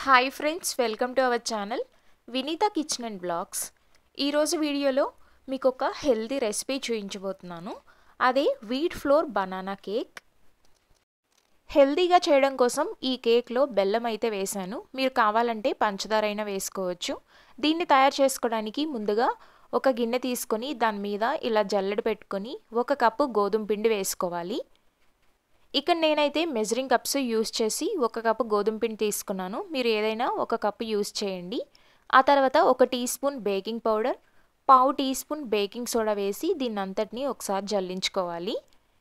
Hi friends, welcome to our channel Vineeta kitchen and blogs. ఈరోజు వీడియోలో మీకు ఒక హెల్దీ రెసిపీ చూపించబోతున్నాను. అదే వీట్ ఫ్లోర్ బనానా కేక్. హెల్దీగా చేయడం కోసం ఈ కేక్లో బెల్లం అయితే వేశాను. మీరు కావాలంటే పంచదార అయినా వేసుకోవచ్చు. దీన్ని తయారు చేసుకోవడానికి ముందుగా ఒక గిన్నె తీసుకొని దాని మీద ఇలా జల్లెడ పెట్టుకొని 1 కప్పు గోధుమ పిండి వేసుకోవాలి. ఇక్కడ నేనైతే మెజరింగ్ కప్స్ యూస్ చేసి 1 కప్పు గోధుమ పిండి తీసుకున్నాను. మీరు ఏదైనా 1 కప్పు యూస్ చేయండి. ఆ తర్వాత 1 teaspoon baking powder, 1/2 teaspoon baking soda వేసి దీన్నంతటిని ఒకసారి జల్లించుకోవాలి.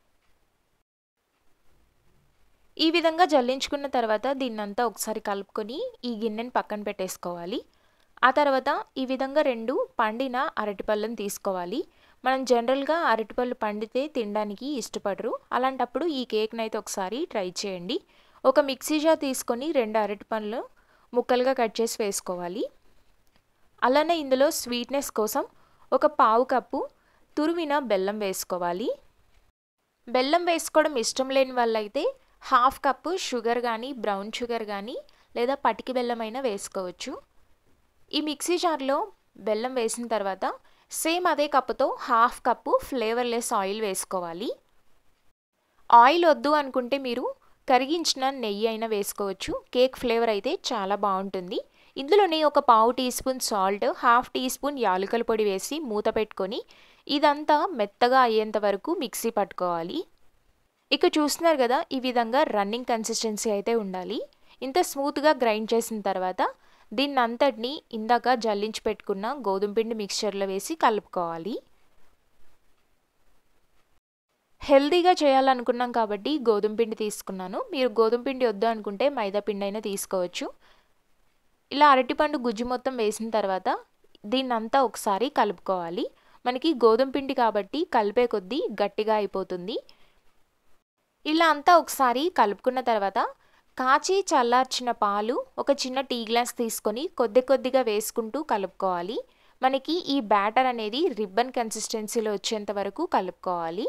ఈ విధంగా జల్లించుకున్న తర్వాత దీన్నంతా ఒకసారి కలుపుకొని ఈ గిన్నెని పక్కన పెట్టేసుకోవాలి. ఆ తర్వాత ఈ విధంగా 2 పండిన అరటిపళ్ళను తీసుకోవాలి. మనం జనరల్గా అరటిపళ్ళు పండితే తినడానికి ఇష్టపడరు. అలాంటప్పుడు ఈ కేక్ని అయితే ఒకసారి ట్రై చేయండి. ఒక మిక్సీ జార్ తీసుకొని 2 అరటిపళ్ళు ముక్కలుగా కట్ చేసి వేసుకోవాలి. అలానే ఇందులో స్వీట్నెస్ కోసం 1/4 కప్పు తురిమిన బెల్లం వేసుకోవాలి. బెల్లం వేసుకోవడం ఇష్టం లేని వాళ్ళైతే 1/2 కప్పు షుగర్ కానీ, బ్రౌన్ షుగర్ కానీ లేదా పటికి బెల్లం అయినా వేసుకోవచ్చు. ఈ మిక్సీ జార్లో బెల్లం వేసిన తర్వాత సేమ్ అదే కప్పుతో 1/2 కప్పు ఫ్లేవర్లెస్ ఆయిల్ వేసుకోవాలి. ఆయిల్ వద్దు అనుకుంటే మీరు కరిగించిన నెయ్యి అయినా వేసుకోవచ్చు. కేక్ ఫ్లేవర్ అయితే చాలా బాగుంటుంది. ఇందులోనే 1/4 teaspoon salt, 1/2 teaspoon యాలకుల పొడి వేసి మూత పెట్టుకొని ఇదంతా మెత్తగా అయ్యేంత వరకు మిక్సీ పట్టుకోవాలి. ఇక చూస్తున్నారు కదా, ఈ విధంగా రన్నింగ్ కన్సిస్టెన్సీ అయితే ఉండాలి. ఇంత స్మూత్గా గ్రైండ్ చేసిన తర్వాత దీన్నంతటిని ఇందాక జల్లించి పెట్టుకున్న గోధుమ పిండి మిక్స్చర్లో వేసి కలుపుకోవాలి. హెల్దీగా చేయాలనుకున్నాం కాబట్టి గోధుమ పిండి తీసుకున్నాను. మీరు గోధుమ పిండి వద్దు అనుకుంటే మైదా పిండి అయినా తీసుకోవచ్చు. ఇలా అరటిపండు గుజ్జు మొత్తం వేసిన తర్వాత దీన్నంతా ఒకసారి కలుపుకోవాలి. మనకి గోధుమ పిండి కాబట్టి కలిపే కొద్దీ గట్టిగా అయిపోతుంది. ఇలా అంతా ఒకసారి కలుపుకున్న తర్వాత కాచి చల్లార్చిన పాలు ఒక చిన్న టీ గ్లాస్ తీసుకొని కొద్దిగా వేసుకుంటూ కలుపుకోవాలి. మనకి ఈ బ్యాటర్ అనేది రిబ్బన్ కన్సిస్టెన్సీలో వచ్చేంత వరకు కలుపుకోవాలి.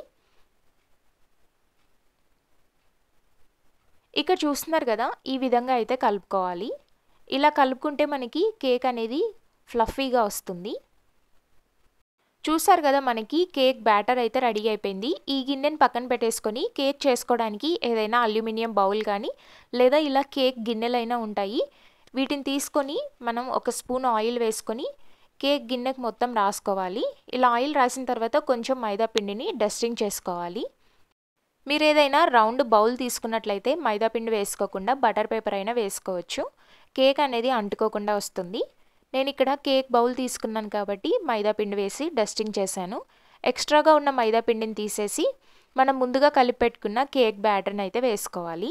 ఇక్కడ చూస్తున్నారు కదా, ఈ విధంగా అయితే కలుపుకోవాలి. ఇలా కలుపుకుంటే మనకి కేక్ అనేది ఫ్లఫీగా వస్తుంది. చూసారు కదా, మనకి కేక్ బ్యాటర్ అయితే రెడీ అయిపోయింది. ఈ గిన్నెని పక్కన పెట్టేసుకొని కేక్ చేసుకోవడానికి ఏదైనా అల్యూమినియం బౌల్ కానీ లేదా ఇలా కేక్ గిన్నెలైనా ఉంటాయి. వీటిని తీసుకొని మనం 1 స్పూన్ ఆయిల్ వేసుకొని కేక్ గిన్నెకి మొత్తం రాసుకోవాలి. ఇలా ఆయిల్ రాసిన తర్వాత కొంచెం మైదా పిండిని డస్టింగ్ చేసుకోవాలి. మీరు ఏదైనా రౌండ్ బౌల్ తీసుకున్నట్లయితే మైదా పిండి వేసుకోకుండా బటర్ పేపర్ అయినా వేసుకోవచ్చు. కేక్ అనేది అంటుకోకుండా వస్తుంది. నేను ఇక్కడ కేక్ బౌల్ తీసుకున్నాను కాబట్టి మైదా పిండి వేసి డస్టింగ్ చేశాను. ఎక్స్ట్రాగా ఉన్న మైదా పిండిని తీసేసి మనం ముందుగా కలిపి పెట్టుకున్న కేక్ బ్యాటర్ని అయితే వేసుకోవాలి.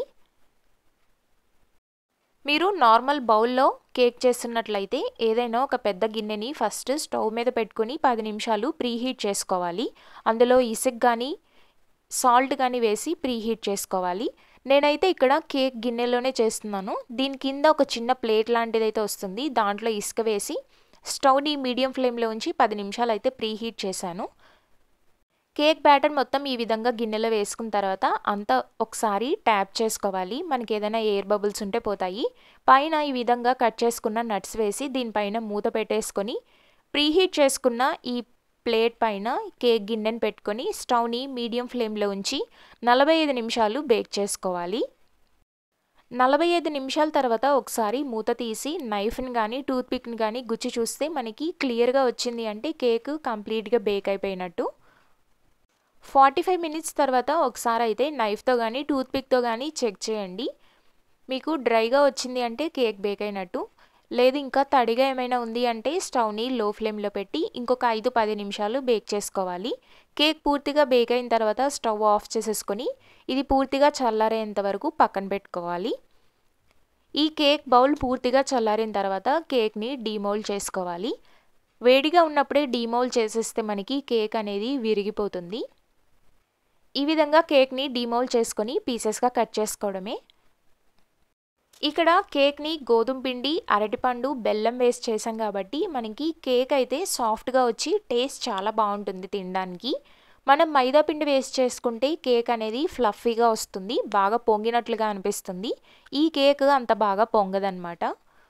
మీరు నార్మల్ బౌల్లో కేక్ చేస్తున్నట్లయితే ఏదైనా ఒక పెద్ద గిన్నెని ఫస్ట్ స్టవ్ మీద పెట్టుకుని 10 నిమిషాలు ప్రీహీట్ చేసుకోవాలి. అందులో ఇసుక కానీ సాల్ట్ కానీ వేసి ప్రీహీట్ చేసుకోవాలి. నేనైతే ఇక్కడ కేక్ గిన్నెలోనే చేస్తున్నాను. దీని కింద ఒక చిన్న ప్లేట్ లాంటిది అయితే వస్తుంది. దాంట్లో ఇసుక వేసి స్టవ్ని మీడియం ఫ్లేమ్లో ఉంచి 10 నిమిషాలు అయితే ప్రీహీట్ చేశాను. కేక్ బ్యాటర్ మొత్తం ఈ విధంగా గిన్నెలో వేసుకున్న తర్వాత అంతా ఒకసారి ట్యాప్ చేసుకోవాలి. మనకి ఏదైనా ఎయిర్ బబుల్స్ ఉంటే పోతాయి. పైన ఈ విధంగా కట్ చేసుకున్న నట్స్ వేసి దీనిపైన మూత పెట్టేసుకొని ప్రీహీట్ చేసుకున్న ఈ ప్లేట్ పైన కేక్ గిన్నెని పెట్టుకొని స్టవ్ని మీడియం ఫ్లేమ్లో ఉంచి 45 నిమిషాలు బేక్ చేసుకోవాలి. 45 నిమిషాల తర్వాత ఒకసారి మూత తీసి నైఫ్ని కానీ టూత్పిక్ని కానీ గుచ్చి చూస్తే మనకి క్లియర్గా వచ్చింది అంటే కేక్ కంప్లీట్గా బేక్ అయిపోయినట్టు. 45 మినిట్స్ తర్వాత ఒకసారి అయితే నైఫ్తో కానీ టూత్పిక్తో కానీ చెక్ చేయండి. మీకు డ్రైగా వచ్చింది అంటే కేక్ బేక్ అయినట్టు. లేదు ఇంకా తడిగా ఏమైనా ఉంది అంటే స్టవ్ని లో ఫ్లేమ్లో పెట్టి ఇంకొక 5-10 నిమిషాలు బేక్ చేసుకోవాలి. కేక్ పూర్తిగా బేక్ అయిన తర్వాత స్టవ్ ఆఫ్ చేసేసుకొని ఇది పూర్తిగా చల్లారేంత వరకు పక్కన పెట్టుకోవాలి. ఈ కేక్ బౌల్ పూర్తిగా చల్లారిన తర్వాత కేక్ని డీమౌల్డ్ చేసుకోవాలి. వేడిగా ఉన్నప్పుడే డీమౌల్డ్ చేసేస్తే మనకి కేక్ అనేది విరిగిపోతుంది. ఈ విధంగా కేక్ని డీమౌల్డ్ చేసుకొని పీసెస్గా కట్ చేసుకోవడమే. ఇక్కడ కేక్ని గోధుమ పిండి, అరటిపండు, బెల్లం వేసి చేసాం కాబట్టి మనకి కేక్ అయితే సాఫ్ట్గా వచ్చి టేస్ట్ చాలా బాగుంటుంది తినడానికి. మనం మైదా పిండి వేసి చేసుకుంటే కేక్ అనేది ఫ్లఫీగా వస్తుంది, బాగా పొంగినట్లుగా అనిపిస్తుంది. ఈ కేక్ అంత బాగా పొంగదన్నమాట.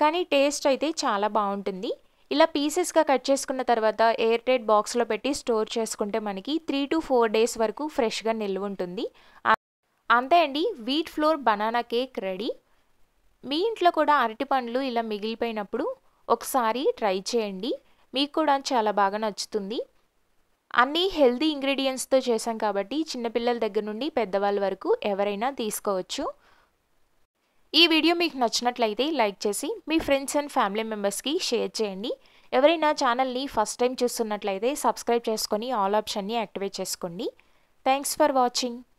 కానీ టేస్ట్ అయితే చాలా బాగుంటుంది. ఇలా పీసెస్గా కట్ చేసుకున్న తర్వాత ఎయిర్ టైట్ బాక్స్లో పెట్టి స్టోర్ చేసుకుంటే మనకి 3 to 4 డేస్ వరకు ఫ్రెష్గా నిల్వ ఉంటుంది. అంతే అండి, wheat flour banana cake ready. మీ ఇంట్లో కూడా అరటి పండ్లు ఇలా మిగిలిపోయినప్పుడు ఒకసారి ట్రై చేయండి, మీకు కూడా చాలా బాగా నచ్చుతుంది. అన్నీ హెల్తీ ఇంగ్రీడియంట్స్తో చేసాం కాబట్టి చిన్నపిల్లల దగ్గర నుండి పెద్దవాళ్ళ వరకు ఎవరైనా తీసుకోవచ్చు. ఈ వీడియో మీకు నచ్చినట్లయితే లైక్ చేసి మీ ఫ్రెండ్స్ అండ్ ఫ్యామిలీ మెంబర్స్కి షేర్ చేయండి. ఎవరైనా ఛానల్ని ఫస్ట్ టైం చూస్తున్నట్లయితే సబ్స్క్రైబ్ చేసుకొని ఆల్ ఆప్షన్ని యాక్టివేట్ చేసుకోండి. Thanks for watching.